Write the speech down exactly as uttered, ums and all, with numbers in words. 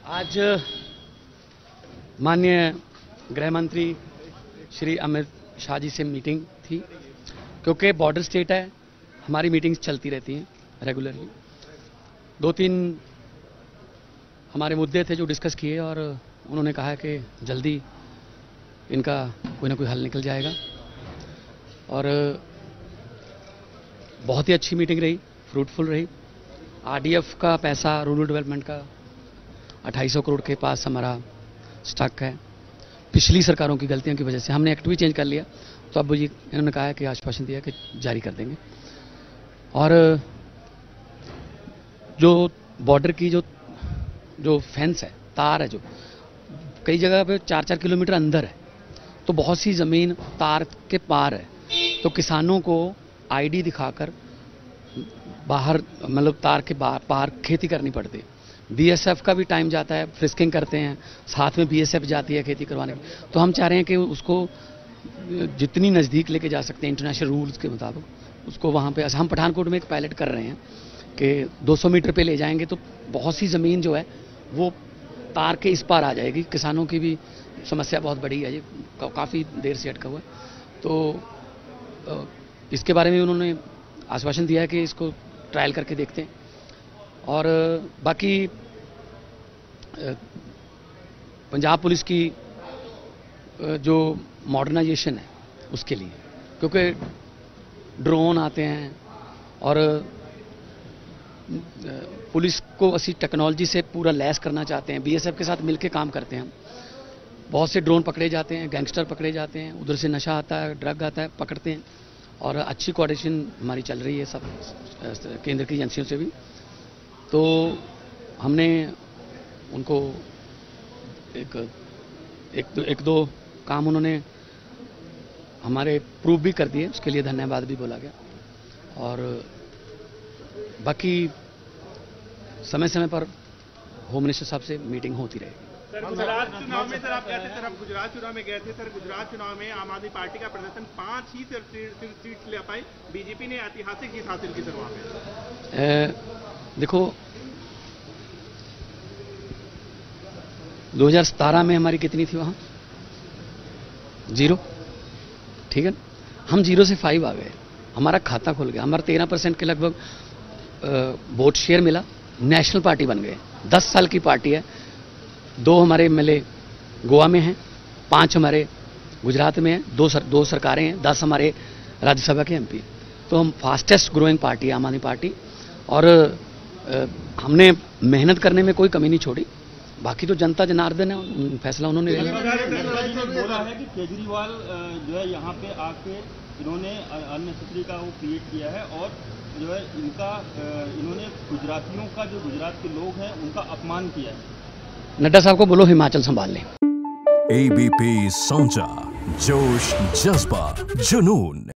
आज माननीय गृह मंत्री श्री अमित शाह जी से मीटिंग थी, क्योंकि बॉर्डर स्टेट है, हमारी मीटिंग्स चलती रहती हैं रेगुलरली। दो तीन हमारे मुद्दे थे जो डिस्कस किए और उन्होंने कहा कि जल्दी इनका कोई ना कोई हल निकल जाएगा और बहुत ही अच्छी मीटिंग रही, फ्रूटफुल रही। आरडीएफ का पैसा रूरल डेवलपमेंट का अट्ठाईस सौ करोड़ के पास हमारा स्टॉक है। पिछली सरकारों की गलतियों की वजह से हमने एक्ट भी चेंज कर लिया, तो अब ये इन्होंने कहा है कि आश्वासन दिया कि जारी कर देंगे। और जो बॉर्डर की जो जो फेंस है, तार है, जो कई जगह पे चार चार किलोमीटर अंदर है, तो बहुत सी ज़मीन तार के पार है, तो किसानों को आईडी दिखाकर बाहर मतलब तार के पार खेती करनी पड़ती है। बीएसएफ का भी टाइम जाता है, फ्रिस्किंग करते हैं, साथ में बीएसएफ जाती है खेती करवाने के लिए। तो हम चाह रहे हैं कि उसको जितनी नज़दीक लेके जा सकते हैं इंटरनेशनल रूल्स के मुताबिक, उसको वहाँ पे हम पठानकोट में एक पायलट कर रहे हैं कि दो सौ मीटर पे ले जाएंगे तो बहुत सी ज़मीन जो है वो तार के इस पार आ जाएगी। किसानों की भी समस्या बहुत बड़ी है, ये काफ़ी देर से अटका हुआ है। तो इसके बारे में उन्होंने आश्वासन दिया है कि इसको ट्रायल करके देखते हैं। और बाकी पंजाब पुलिस की जो मॉडर्नाइजेशन है उसके लिए, क्योंकि ड्रोन आते हैं और पुलिस को असी टेक्नोलॉजी से पूरा लैस करना चाहते हैं। बीएसएफ के साथ मिलकर काम करते हैं हम। बहुत से ड्रोन पकड़े जाते हैं, गैंगस्टर पकड़े जाते हैं, उधर से नशा आता है, ड्रग आता है, पकड़ते हैं। और अच्छी कोऑर्डिनेशन हमारी चल रही है सब केंद्र की एजेंसियों से भी। तो हमने उनको एक एक दो, एक दो काम उन्होंने हमारे प्रूव भी कर दिए, उसके लिए धन्यवाद भी बोला गया। और बाकी समय समय पर होम मिनिस्टर साहब से मीटिंग होती रहेगी। सर, गुजरात चुनाव में सर आप कहते थे, सर आप गुजरात चुनाव में गए थे। सर, गुजरात चुनाव में आम आदमी पार्टी का प्रदर्शन पांच ही सीट ले पाई, बीजेपी ने ऐतिहासिक जीत हासिल की सर वहाँ पे। देखो, दो हज़ार सत्रह में हमारी कितनी थी वहाँ? जीरो, ठीक है। हम जीरो से फाइव आ गए, हमारा खाता खुल गया, हमारा तेरह परसेंट के लगभग वोट शेयर मिला, नेशनल पार्टी बन गए। दस साल की पार्टी है, दो हमारे एमएलए गोवा में हैं, पांच हमारे गुजरात में हैं, दो सर, दो सरकारें हैं, दस हमारे राज्यसभा के एमपी। तो हम फास्टेस्ट ग्रोइंग पार्टी है आम आदमी पार्टी। और आ, हमने मेहनत करने में कोई कमी नहीं छोड़ी। बाकी तो जनता जनार्दन है, फैसला उन्होंने लिया। बोला है कि केजरीवाल जो है यहाँ पे आके इन्होंने अननेसेसरी का वो क्रिएट किया है और जो है इनका इन्होंने गुजरातियों का, जो गुजरात के लोग हैं उनका अपमान किया है। नड्डा साहब को बोलो हिमाचल संभाल लें। एबीपी साउंचा, जोश, जज्बा, जुनून।